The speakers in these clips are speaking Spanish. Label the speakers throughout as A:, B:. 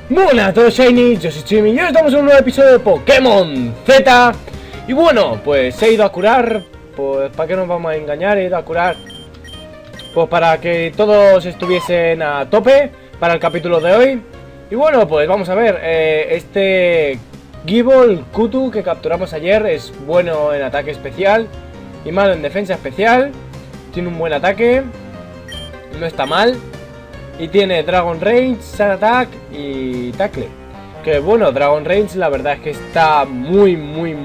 A: Buenas a todos, Shiny, yo soy Chimi y hoy estamos en un nuevo episodio de Pokémon Z. Y bueno, pues he ido a curar, pues ¿para qué nos vamos a engañar? He ido a curar, pues para que todos estuviesen a tope para el capítulo de hoy. Y bueno, pues vamos a ver, este Gible Kutu que capturamos ayer es bueno en ataque especial y malo en defensa especial. Tiene un buen ataque, no está mal. Y tiene Dragon Range, Sand Attack y Tackle. Que bueno, Dragon Range la verdad es que está muy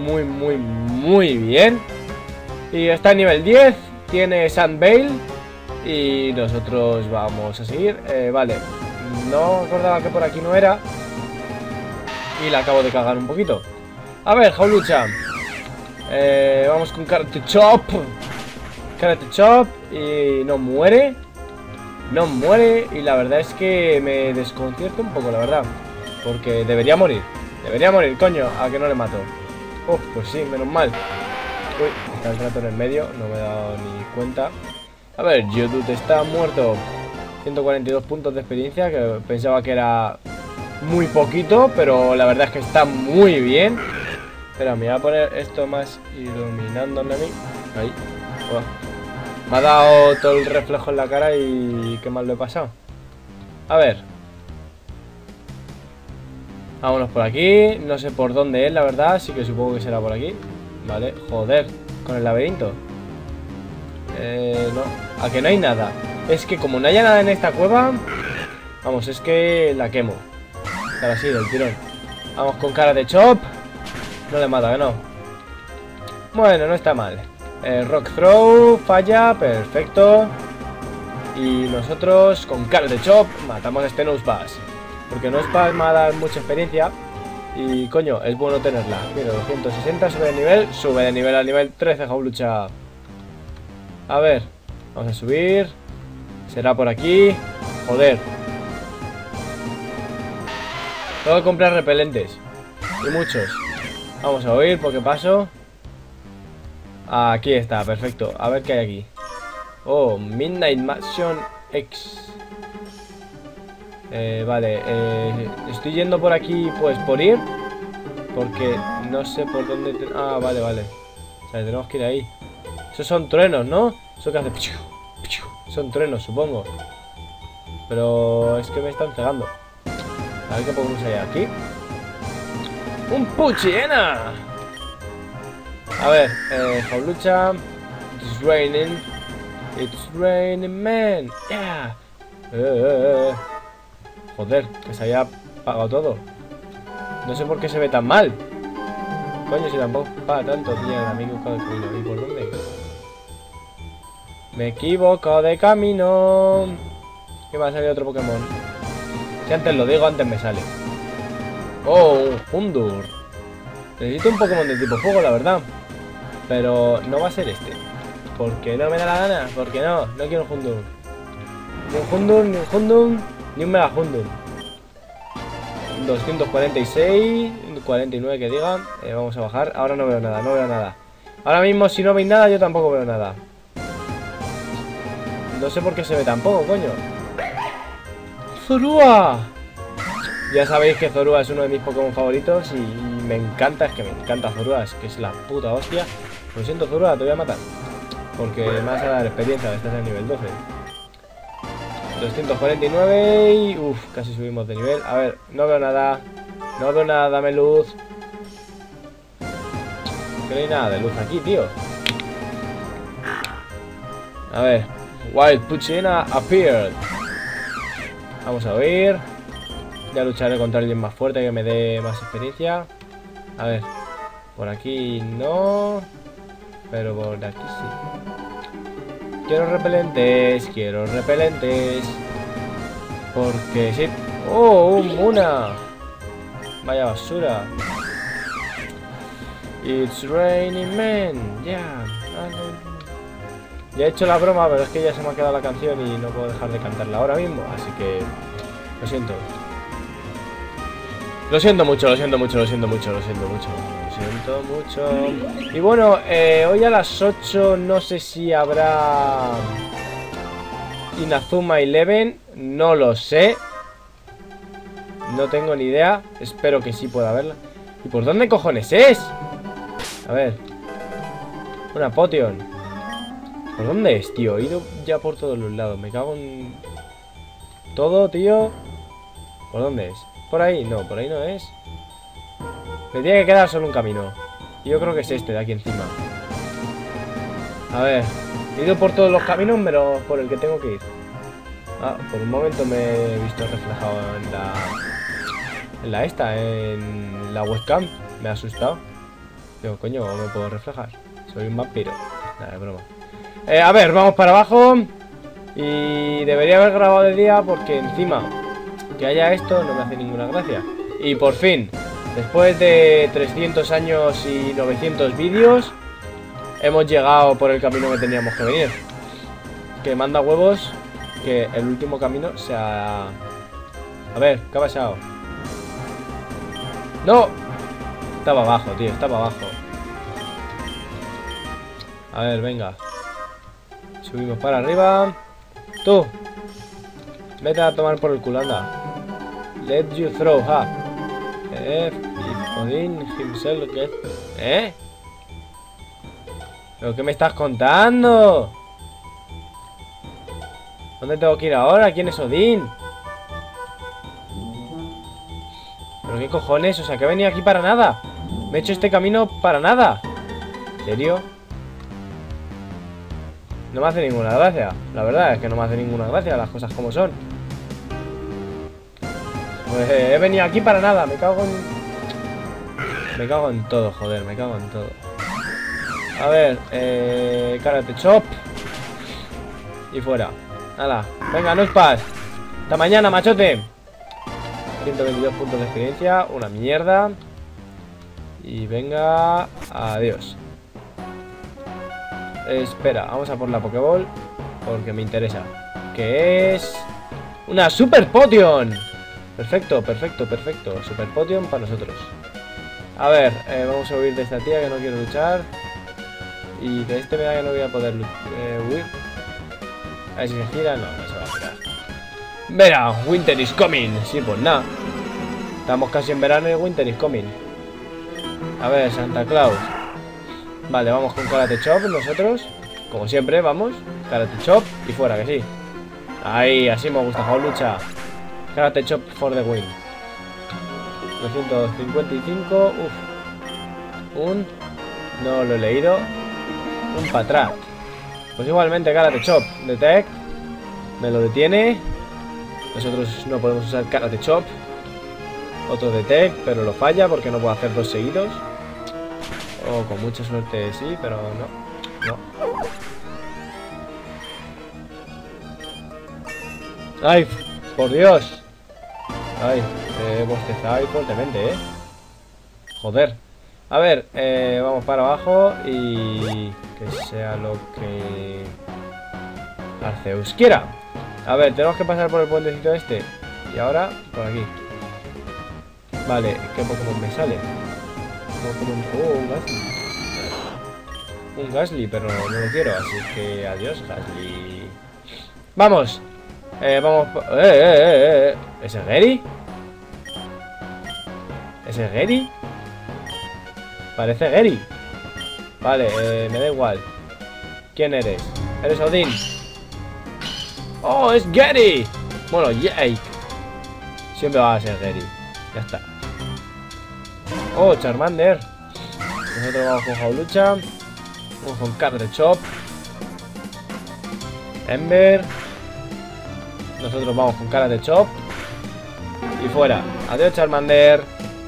A: bien. Y está a nivel 10, tiene Sand Veil. Y nosotros vamos a seguir. Vale, no acordaba que por aquí no era. Y la acabo de cagar un poquito. A ver, Jaulucha. Vamos con Karate Chop. Karate Chop. Y no muere. No muere y la verdad es que me desconcierta un poco, la verdad. Porque debería morir, coño, a que no le mato. Pues sí, menos mal. Uy, está el rato en el medio, no me he dado ni cuenta. A ver, Geodude está muerto. 142 puntos de experiencia, que pensaba que era muy poquito, pero la verdad es que está muy bien. Espera, me voy a poner esto más iluminándome a mí. Ahí. Me ha dado todo el reflejo en la cara y qué mal lo he pasado. A ver. Vámonos por aquí. No sé por dónde es, la verdad. Así que supongo que será por aquí. Vale, joder. Con el laberinto. No. A que no hay nada. Es que como no haya nada en esta cueva. Vamos, es que la quemo. Ahora sí, del tirón. Vamos con Karate Chop. No le mata, que no. Bueno, no está mal. Rock Throw, falla, perfecto. Y nosotros con Karate Chop matamos a este Nosepass. Porque Nosepass me ha dado mucha experiencia. Y coño, es bueno tenerla. Mira, 260, sube de nivel al nivel 13, Jaulucha. A ver, vamos a subir. Será por aquí. Joder. Tengo que comprar repelentes. Y muchos. Vamos a oír porque paso. Aquí está, perfecto. A ver qué hay aquí. Oh, Midnight Mansion X. Vale, estoy yendo por aquí, pues por ir. Porque no sé por dónde... vale. O sea, tenemos que ir ahí. Esos son truenos, ¿no? Eso que hace... Son truenos, supongo. Pero es que me están cegando. A ver qué podemos hallar aquí. ¡Un Poochyena! A ver, Jaulucha. It's raining, man. Yeah. Joder, que se haya apagado todo. No sé por qué se ve tan mal. Coño, si tampoco para tanto, tío. Me he equivocado de camino. ¿Y por dónde? Me equivoco de camino. Que va a salir otro Pokémon. Si antes lo digo, antes me sale. Oh, un Houndour. Necesito un Pokémon de tipo fuego, la verdad. Pero no va a ser este. Porque no me da la gana. Porque no quiero un Houndour. Ni un Houndour, ni un Mega Houndour. 246, 49 que diga. Vamos a bajar. Ahora no veo nada, Ahora mismo si no veis nada yo tampoco veo nada. No sé por qué se ve tan poco, coño. ¡Zorua! Ya sabéis que Zorua es uno de mis Pokémon favoritos y me encanta, es que me encanta Zorua, es que es la puta hostia. Lo siento, Zorua, te voy a matar. Porque me vas a dar experiencia, estás en nivel 12. 249 y... casi subimos de nivel. A ver, no veo nada, dame luz. Que no hay nada de luz aquí, tío. A ver, Wild Poochyena appeared. Vamos a oír. Ya lucharé contra alguien más fuerte que me dé más experiencia. A ver, por aquí no, pero por aquí sí. Quiero repelentes. Porque sí. ¡Oh, un Muna! Vaya basura. It's raining men. Ya. Ya he hecho la broma, pero es que ya se me ha quedado la canción y no puedo dejar de cantarla ahora mismo. Así que... lo siento. Lo siento mucho. Y bueno, hoy a las 8 no sé si habrá Inazuma Eleven, no lo sé. No tengo ni idea. Espero que sí pueda verla. ¿Y por dónde cojones es? A ver. Una potion. ¿Por dónde es, tío? He ido ya por todos los lados. Me cago en... todo, tío. ¿Por dónde es? ¿Por ahí? No, por ahí no es. Me tiene que quedar solo un camino. Y yo creo que es este de aquí encima. A ver. He ido por todos los caminos, menos por el que tengo que ir. Ah, por un momento me he visto reflejado en la webcam. Me ha asustado. Digo, coño, ¿cómo me puedo reflejar? Soy un vampiro. Nada, es broma. A ver, vamos para abajo. Y debería haber grabado de día porque encima que haya esto no me hace ninguna gracia. Y por fin, después de 300 años y 900 vídeos, hemos llegado por el camino que teníamos que venir. Que manda huevos que el último camino sea... A ver, ¿qué ha pasado? ¡No! Estaba abajo, tío, estaba abajo. A ver, venga. Subimos para arriba. Tú, vete a tomar por el culo, anda. Let you throw, ha. If Odin himself get... ¿Eh? ¿Pero qué me estás contando? ¿Dónde tengo que ir ahora? ¿Quién es Odín? ¿Pero qué cojones? O sea, que he venido aquí para nada. Me he hecho este camino para nada. ¿En serio? No me hace ninguna gracia. La verdad es que no me hace ninguna gracia las cosas como son. Pues he venido aquí para nada. Me cago en... Me cago en todo, joder. Me cago en todo. A ver, Karate Chop. Y fuera. Hala, venga, no es paz. Hasta mañana, machote. 122 puntos de experiencia. Una mierda. Y venga, adiós. Espera, vamos a por la Pokéball porque me interesa. Que es... ¡una Super Potion! Perfecto, perfecto, perfecto. Super Potion para nosotros. A ver, vamos a huir de esta tía que no quiero luchar. Y de este me da que no voy a poder huir. A ver si se gira. No, no se va a girar. Verá, Winter is coming. Sí, pues nada. Estamos casi en verano y Winter is coming. A ver, Santa Claus. Vale, vamos con Karate Chop nosotros. Como siempre, vamos. Karate Chop y fuera, que sí. Ahí, así me gusta, lucha. Karate Chop for the win. 255. Uf. No lo he leído. Un para atrás. Pues igualmente Karate Chop. Detect. Me lo detiene. Nosotros no podemos usar Karate Chop. Otro Detect, pero lo falla porque no puedo hacer dos seguidos. O con mucha suerte sí, pero no. ¡Ay! ¡Por Dios! ¡Ay! He bostezado ahí fuertemente, Joder. A ver, vamos para abajo y... que sea lo que... Arceus quiera. A ver, tenemos que pasar por el puentecito este. Y ahora, por aquí. Vale, ¿qué Pokémon me sale? Un Gastly. Un Gastly, pero no lo quiero, así que adiós, Gastly. ¡Vamos! Vamos... ¿Ese es Gary? ¿Ese es Gary? Parece Gary. Vale, me da igual. ¿Quién eres? ¿Eres Odín? ¡Oh, es Gary! Bueno, Jake. Siempre va a ser Gary. Ya está. Oh, Charmander. Nosotros vamos con Jaulucha. Vamos con Karate Chop. Ember. Nosotros vamos con Karate Chop. Y fuera. Adiós, Charmander.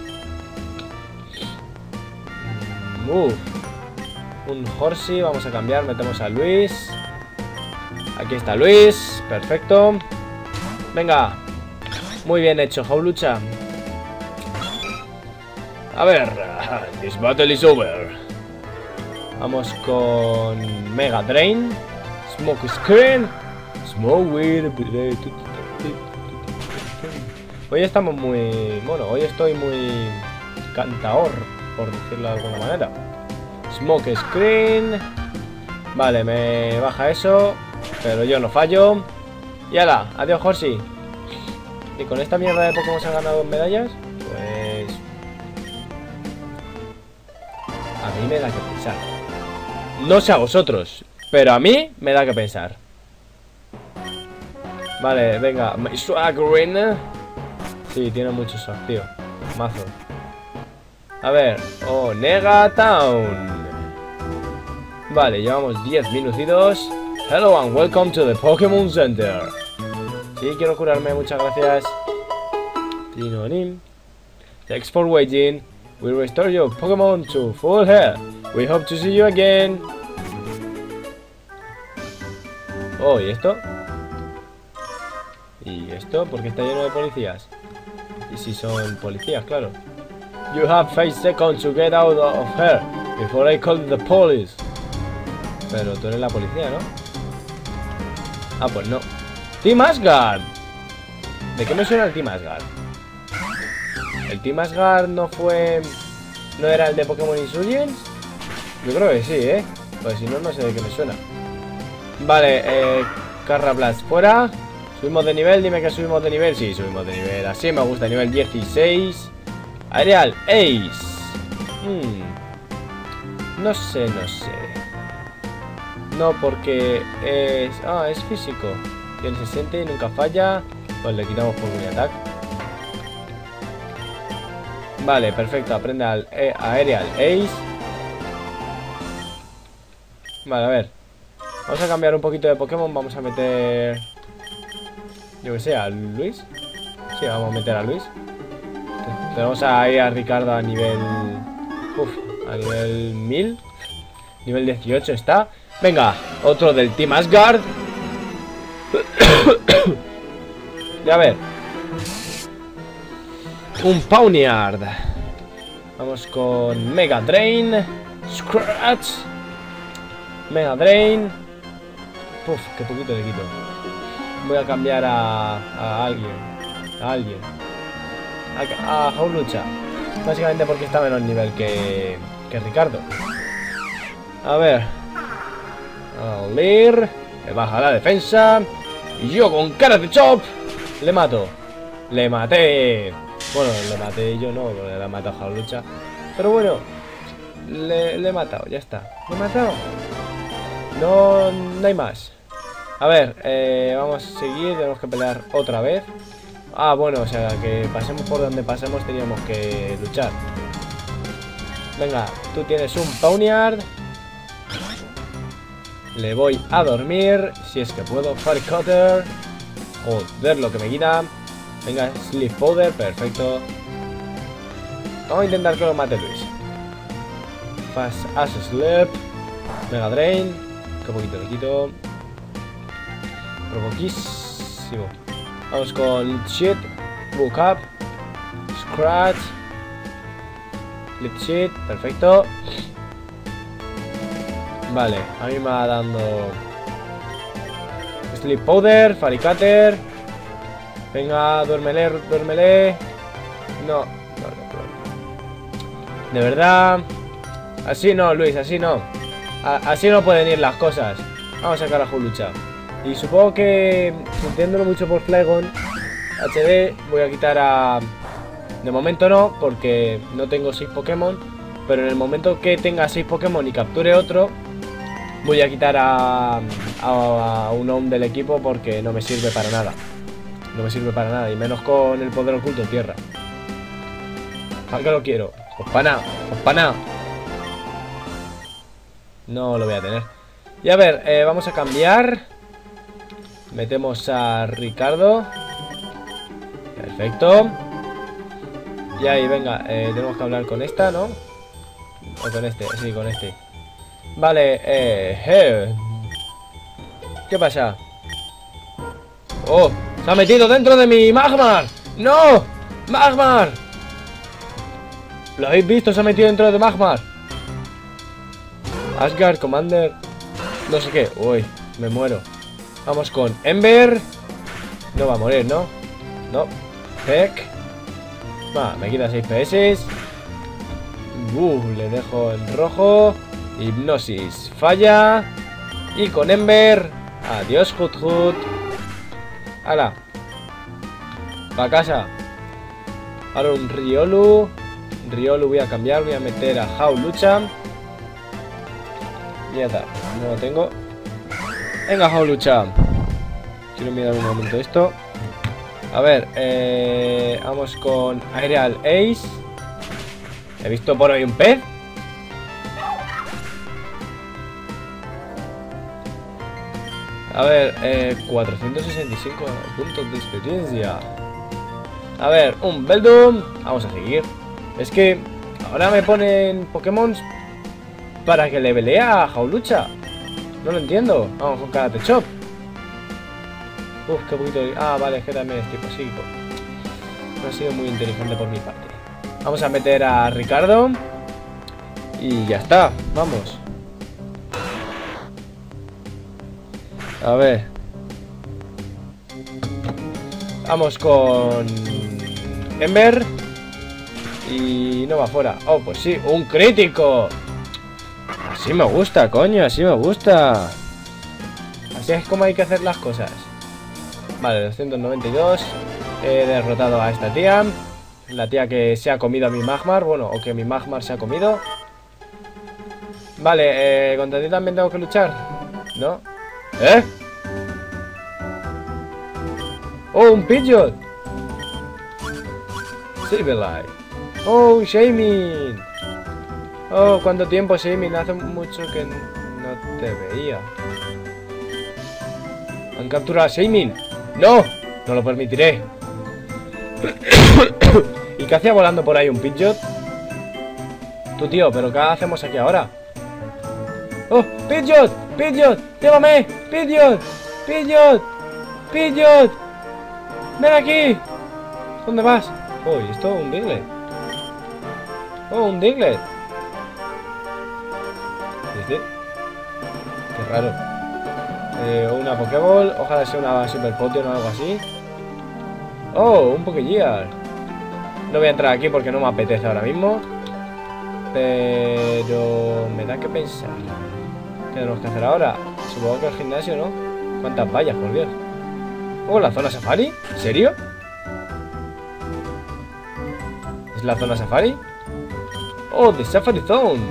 A: Un Horsey. Vamos a cambiar. Metemos a Luis. Aquí está Luis. Perfecto. Venga. Muy bien hecho, Jaulucha. A ver, this battle is over. Vamos con Mega Drain, Smoke Screen, Smoke Weed. Hoy estamos muy... bueno, hoy estoy muy cantaor, por decirlo de alguna manera. Smoke Screen. Vale, me baja eso, pero yo no fallo. Y ala, adiós, Horsey. Y con esta mierda de Pokémon se han ganado medallas, pues... a mí me da que pensar. No sé a vosotros, pero a mí me da que pensar. Vale, venga, my Swaggerina. Sí, tiene mucho swag, tío. Mazo. A ver, Onega Town. Vale, llevamos 10 minutitos. Hello and welcome to the Pokémon Center. Sí, quiero curarme, muchas gracias. Tinonim. Thanks for waiting. We restore your Pokémon to full health. We hope to see you again. Oh, ¿y esto? ¿Y esto? ¿Por qué está lleno de policías? Y si son policías, claro. You have 5 seconds to get out of here before I call the police. Pero tú eres la policía, ¿no? Ah, pues no. Team Asgard. ¿De qué me suena el Team Asgard? ¿El Team Asgard no fue... no era el de Pokémon Insurgents? Yo creo que sí, ¿eh? Pues si no, no sé de qué me suena. Vale, Carra Blast fuera. Subimos de nivel, dime que subimos de nivel. Sí, subimos de nivel, así me gusta, nivel 16. Aerial Ace. No sé. No, porque es... ah, es físico. Tiene 60 y nunca falla. Pues le quitamos por un ataque. Vale, perfecto, aprende al Aerial Ace. Vale, a ver. Vamos a cambiar un poquito de Pokémon. Vamos a meter... yo que sé, a Luis. Sí, vamos a meter a Luis. Tenemos ahí a Ricardo a nivel... a nivel 1000. Nivel 18 está. Venga, otro del Team Asgard. Y a ver. Un Pawniard. Vamos con Mega Drain. Scratch. Mega Drain. Puf, qué poquito le quito. Voy a cambiar a alguien. A Hawlucha. Básicamente porque está a menos nivel que Ricardo. A ver. Lir. Me baja la defensa. Y yo con cara de chop. Le mato. Le maté. Bueno, le maté yo no, porque le ha matado a Hawlucha. Pero bueno. Le he matado, ya está. Le he matado. No hay más. A ver, vamos a seguir. Tenemos que pelear otra vez. Ah, bueno, o sea, que pasemos por donde pasemos teníamos que luchar. Venga, tú tienes un Pawniard. Le voy a dormir, si es que puedo. Fire Cutter. Joder, lo que me quita. Venga, Sleep Powder, perfecto. Vamos a intentar que lo mate Luis. Fast as Sleep. Mega Drain. Que poquito le quito. Provoquísimo. Vamos con Shit. Book Up. Scratch. Flip Shit, perfecto. Vale, a mí me va dando Sleep Powder, Faricater. Venga, duérmele. No. De verdad. Así no, Luis, así no. Así no pueden ir las cosas. Vamos a sacar a Hawlucha. Y supongo que, sintiéndolo mucho por Flygon HD, voy a quitar a... de momento no, porque no tengo 6 Pokémon. Pero en el momento que tenga 6 Pokémon y capture otro, voy a quitar a un Ohm del equipo porque no me sirve para nada. No me sirve para nada, y menos con el poder oculto tierra. ¿Para qué lo quiero? Pues para nada. No lo voy a tener. Y a ver, vamos a cambiar. Metemos a Ricardo. Perfecto. Y ahí, venga, tenemos que hablar con esta, ¿no? O con este, sí, con este. Vale, ¿qué pasa? ¡Oh! ¡Se ha metido dentro de mi Magmar! ¡No! ¡Magmar! ¿Lo habéis visto? Se ha metido dentro de Magmar. Asgard, Commander. No sé qué. Uy, me muero. Vamos con Ember. No va a morir, ¿no? No. Peck. Va, me quita 6 PS. Le dejo en rojo. Hipnosis. Falla. Y con Ember. Adiós, Hut. ¡Hala! para casa. Ahora un Riolu. Riolu voy a cambiar, voy a meter a Hawlucha. Ya está, no lo tengo. Venga, Hawlucha. Quiero mirar un momento esto. A ver, vamos con Aerial Ace. He visto por ahí un pez. A ver, 465 puntos de experiencia. A ver, un Beldum. Vamos a seguir. Es que ahora me ponen Pokémon para que le pelea a Hawlucha. No lo entiendo. Vamos con Karate Chop. Uf, qué poquito de... Ah, vale, es que también es tipo psíquico. No ha sido muy inteligente por mi parte. Vamos a meter a Ricardo. Y ya está, vamos. A ver. Vamos con Ember. Y no va fuera. Oh, pues sí, un crítico. Así me gusta, coño, así me gusta. Así es como hay que hacer las cosas. Vale, 292. He derrotado a esta tía. La tía que se ha comido a mi Magmar. Bueno, o que mi Magmar se ha comido. Vale, ¿contra ti también tengo que luchar? ¿No? ¿Eh? ¡Oh, un Pidgeot! Silverlight. ¡Oh, Shaymin! ¡Oh, cuánto tiempo, Shaymin! Hace mucho que no te veía. ¿Han capturado a Shaymin? ¡No! No lo permitiré. ¿Y qué hacía volando por ahí un Pidgeot? Tú, tío, ¿pero qué hacemos aquí ahora? ¡Oh! ¡Pidgeot! ¡Pidgeot! ¡Llévame! ¡Pidgeot! ¡Pidgeot! ¡Pidgeot! ¡Ven aquí! ¿Dónde vas? Oh, ¿y esto? ¿Un Diglett? Oh, un Diglett. ¿Viste? Qué raro. Una Pokéball. Ojalá sea una Super Potion o algo así. Oh, un Pokégear. No voy a entrar aquí porque no me apetece ahora mismo. Pero me da que pensar. ¿Qué tenemos que hacer ahora? Supongo que el gimnasio, ¿no? ¿Cuántas vallas, por Dios? Oh, ¿la zona safari? ¿En serio? ¿Es la zona safari? Oh, The Safari Zone.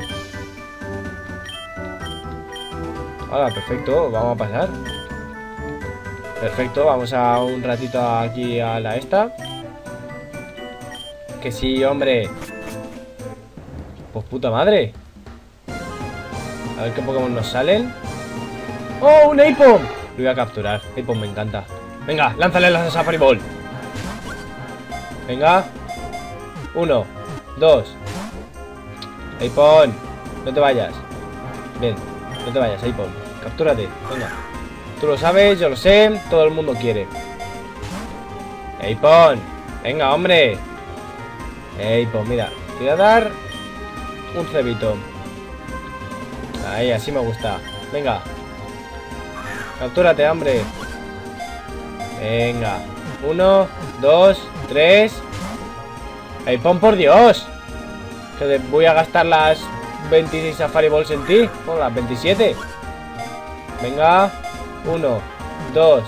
A: Hola, perfecto, vamos a pasar. Perfecto, vamos a un ratito aquí a la esta. Que sí, hombre. Pues puta madre. A ver qué Pokémon nos salen. ¡Oh, un Aipom! Lo voy a capturar, Aipom me encanta. Venga, lánzale la Safari Ball. Venga. 1, 2. Aipom, no te vayas. Bien, no te vayas, Aipom. Captúrate, venga. Tú lo sabes, yo lo sé, todo el mundo quiere. Aipom, venga, hombre. Aipom, mira, te voy a dar un cebito. Ahí, así me gusta. Venga. Captúrate, hombre. Venga. 1, 2, 3. Aipom, por Dios. Que voy a gastar las 26 Safari Balls en ti. O las 27. Venga. 1, 2.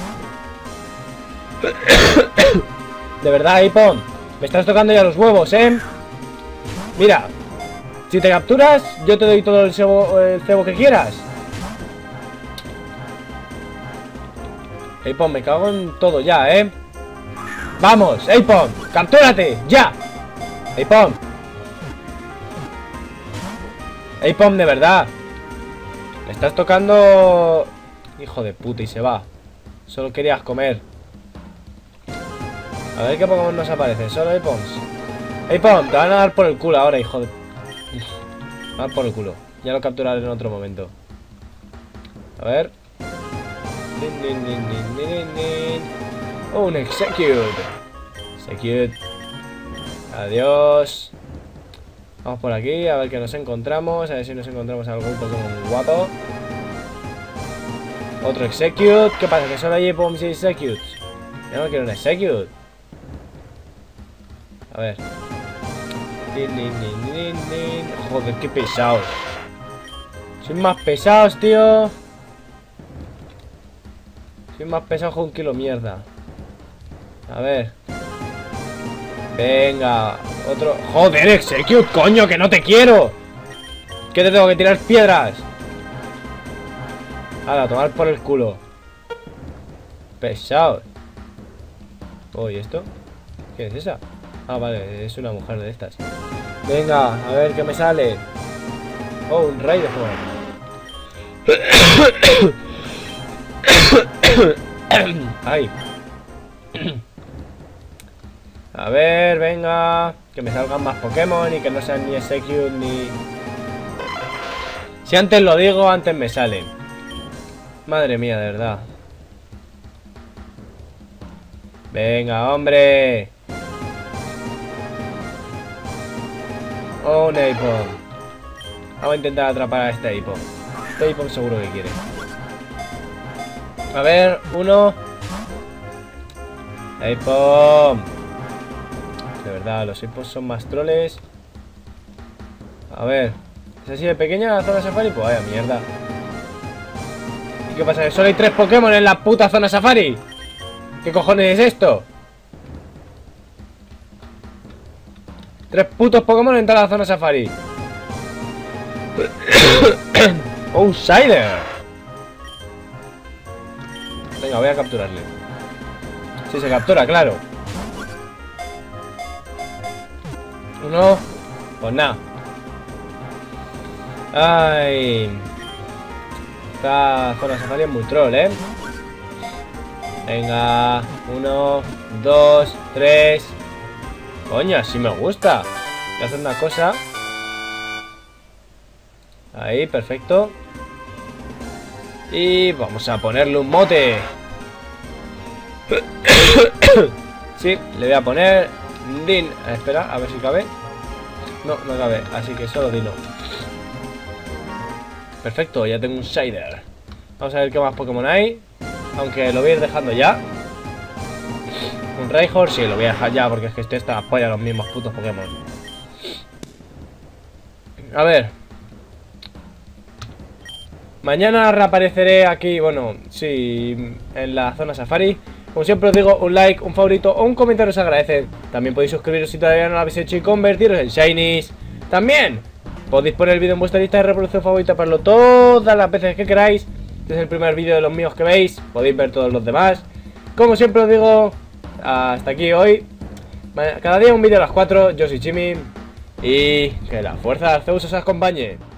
A: De verdad, Aipom. Me estás tocando ya los huevos, ¿eh? Mira. Si te capturas, yo te doy todo el cebo que quieras. Aipom, me cago en todo ya, ¿eh? ¡Vamos, Aipom! ¡Captúrate! ¡Ya! Aipom. Aipom, de verdad. Me estás tocando... Hijo de puta, y se va. Solo querías comer. A ver qué Pokémon nos aparece. Solo Aipoms. Aipom, te van a dar por el culo ahora, hijo de... A dar por el culo. Ya lo capturaré en otro momento. A ver. Oh, un Execute. Execute. Adiós. Vamos por aquí, a ver qué nos encontramos. A ver si nos encontramos algún Pokémon guapo. Otro Execute. ¿Qué pasa? Que solo hay Aipoms y Executes. Yo no quiero un Execute. A ver. Joder, qué pesados. Soy más pesados, tío. Soy más pesado que un kilo mierda. A ver. Venga, otro. Joder, Execute, coño, que no te quiero. Que te tengo que tirar piedras. Ahora, tomar por el culo. Pesado. Oh, ¿y esto? ¿Qué es esa? Ah, vale, es una mujer de estas. Venga, a ver qué me sale. Oh, un rey de fuego. Ay. A ver, venga. Que me salgan más Pokémon y que no sean ni Execute ni... Si antes lo digo, antes me salen. Madre mía, de verdad. Venga, hombre. Oh, un Apom. Vamos a intentar atrapar a este Apom. Este Apom seguro que quiere. A ver, uno. Apom. De verdad, los Apoms son más troles. A ver. ¿Es así de pequeña la zona safari? Pues vaya mierda. ¿Y qué pasa? ¿Que solo hay 3 Pokémon en la puta zona safari? ¿Qué cojones es esto? 3 putos Pokémon en toda la zona safari. Outsider. Venga, voy a capturarle. Si se captura, claro. Uno. Pues nada. Ay. Esta zona safari es muy troll, ¿eh? Venga. 1, 2, 3. Coño, así me gusta. Voy a hacer una cosa. Ahí, perfecto. Y vamos a ponerle un mote. Sí, le voy a poner Din. Espera, a ver si cabe. No, no cabe, así que solo Dino. Perfecto, ya tengo un Shader. Vamos a ver qué más Pokémon hay. Aunque lo voy a ir dejando ya. Un Rhyhorn, sí, lo voy a dejar ya, porque es que este está apoya a los mismos putos Pokémon. A ver. Mañana reapareceré aquí, bueno, sí, en la zona safari. Como siempre os digo, un like, un favorito o un comentario os agradecen. También podéis suscribiros si todavía no lo habéis hecho y convertiros en Shinies. También podéis poner el vídeo en vuestra lista de reproducción favorita para verlo todas las veces que queráis. Este es el primer vídeo de los míos que veis. Podéis ver todos los demás. Como siempre os digo, hasta aquí hoy. Cada día un vídeo a las 4. Yo soy Chimi. Y que la fuerza de Zeus os acompañe.